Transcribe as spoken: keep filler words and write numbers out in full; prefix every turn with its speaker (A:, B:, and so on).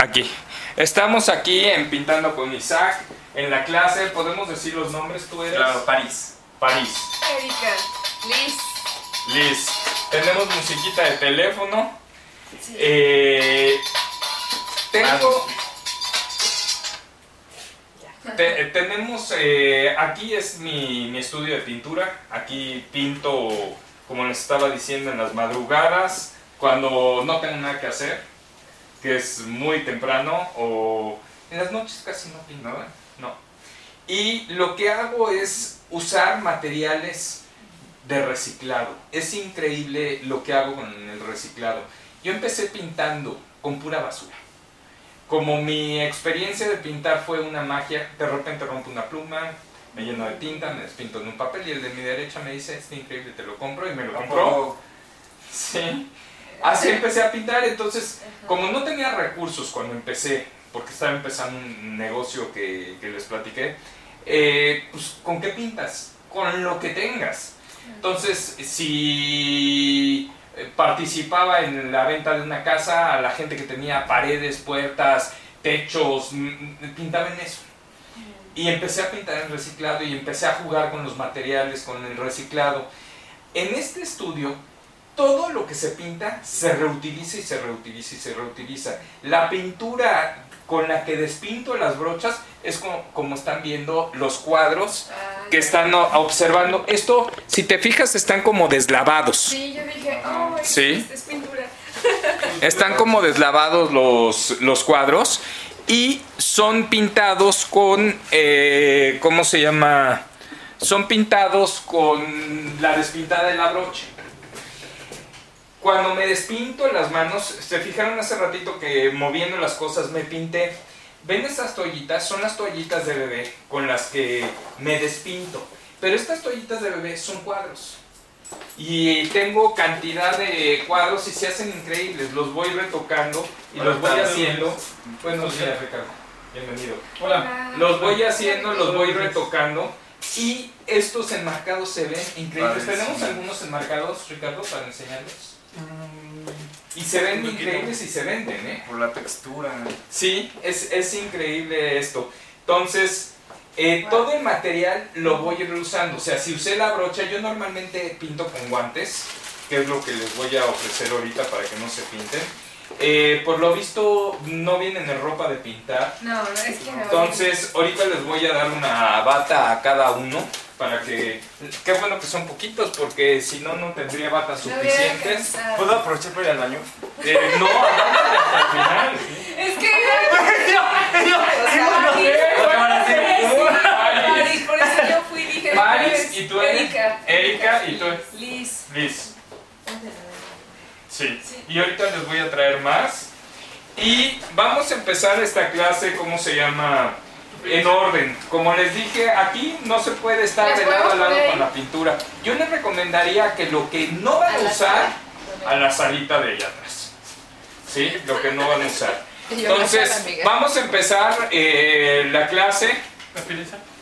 A: Aquí. Estamos aquí en Pintando con Isaac, en la clase. ¿Podemos decir los nombres? ¿Tú eres?
B: Claro, París.
A: París.
C: Erika. Liz.
A: Liz. Tenemos musiquita de teléfono.
C: Sí.
A: Eh, tengo... Te, tenemos... Eh, aquí es mi, mi estudio de pintura. Aquí pinto, como les estaba diciendo, en las madrugadas, cuando no tengo nada que hacer, que es muy temprano, o en las noches casi no pinto, ¿no? No. Y lo que hago es usar materiales de reciclado. Es increíble lo que hago con el reciclado. Yo empecé pintando con pura basura. Como mi experiencia de pintar fue una magia, de repente rompo una pluma, me lleno de tinta, me despinto en un papel y el de mi derecha me dice, es increíble, te lo compro, y me lo compró. Sí. Así empecé a pintar. Entonces, como no tenía recursos cuando empecé, porque estaba empezando un negocio que, que les platiqué, eh, pues ¿con qué pintas? Con lo que tengas. Entonces, si participaba en la venta de una casa, a la gente que tenía paredes, puertas, techos, pintaba en eso. Y empecé a pintar en reciclado y empecé a jugar con los materiales, con el reciclado. En este estudio, todo lo que se pinta se reutiliza y se reutiliza y se reutiliza. La pintura con la que despinto las brochas es como, como están viendo los cuadros que están observando. Esto, si te fijas, están como deslavados.
C: Sí, yo dije, oh, es,
A: ¿sí?
C: es, es pintura.
A: Están como deslavados los, los cuadros y son pintados con, eh, ¿cómo se llama? Son pintados con la despintada de la brocha. Cuando me despinto las manos, se fijaron hace ratito que moviendo las cosas me pinté. ¿Ven estas toallitas? Son las toallitas de bebé con las que me despinto. Pero estas toallitas de bebé son cuadros. Y tengo cantidad de cuadros y se hacen increíbles. Los voy retocando y los voy haciendo. Buenos días, Ricardo. Bienvenido.
B: Hola.
A: Los voy haciendo, los voy retocando. Y estos enmarcados se ven increíbles. ¿Tenemos algunos enmarcados, Ricardo, para enseñarlos? Y se ven increíbles y se venden, ¿eh?
B: Por la textura.
A: Sí, es, es increíble esto. Entonces, eh, todo el material lo voy a ir usando. O sea, si usé la brocha, yo normalmente pinto con guantes, que es lo que les voy a ofrecer ahorita para que no se pinten. Eh, por lo visto, no vienen en ropa de pintar.
C: No, no, es que no.
A: Entonces, ahorita les voy a dar una bata a cada uno. Para que, qué bueno que son poquitos, porque si no, no tendría batas suficientes.
C: No,
B: ¿Puedo aprovechar para ir al baño?
A: Eh, no, aguántate hasta el final. ¿Sí?
C: es que París, por eso yo fui y dije,
A: París, y tú eres
C: Erika.
A: Erika, y tú eres
C: Liz.
A: Liz. Sí. Y ahorita les voy a traer más. Y vamos a empezar esta clase, ¿cómo se llama? En orden. Como les dije, aquí no se puede estar de lado a lado con la pintura. Yo les recomendaría que lo que no van a usar, a la salita de allá atrás. ¿Sí? Lo que no van a usar. Entonces, vamos a empezar eh, la clase.
B: ¿La pileza?